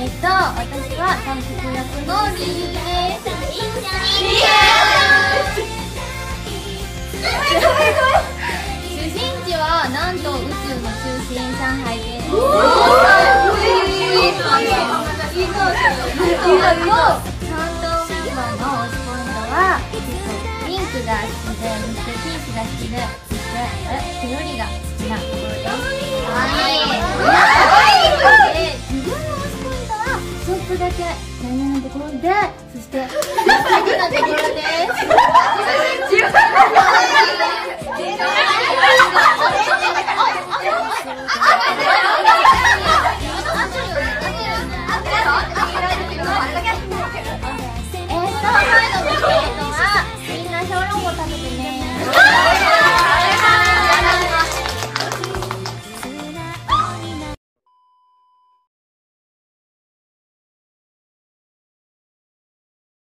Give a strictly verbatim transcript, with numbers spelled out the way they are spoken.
えっと、私は韓国役のリリーです。出身地はなんと宇宙の中心上海です。担当メンバーの推しポイントはピンクが好きで、そしてピースが好きで、そして手よりが好きなところです。で、自分の推しポイントはちょっとだけダメなところで、そして素敵なところで